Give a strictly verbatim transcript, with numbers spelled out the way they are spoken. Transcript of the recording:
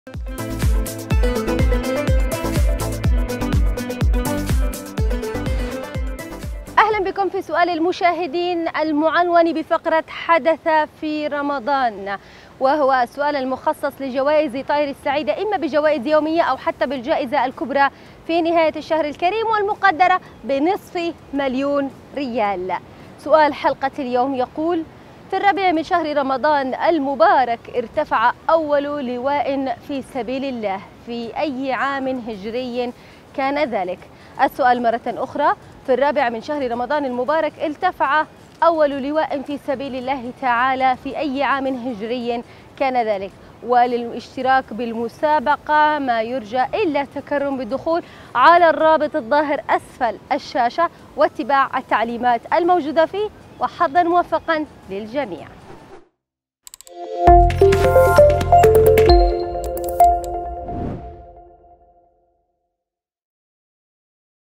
أهلا بكم في سؤال المشاهدين المعنون بفقرة حدث في رمضان، وهو السؤال المخصص لجوائز طائر السعيدة، إما بجوائز يومية أو حتى بالجائزة الكبرى في نهاية الشهر الكريم والمقدرة بنصف مليون ريال. سؤال حلقة اليوم يقول: في الرابع من شهر رمضان المبارك ارتفع أول لواء في سبيل الله، في أي عام هجري كان ذلك؟ السؤال مرة أخرى: في الرابع من شهر رمضان المبارك ارتفع أول لواء في سبيل الله تعالى، في أي عام هجري كان ذلك؟ وللاشتراك بالمسابقة ما يرجى إلا التكرم بالدخول على الرابط الظاهر أسفل الشاشة واتباع التعليمات الموجودة فيه، وحظا موفقا للجميع.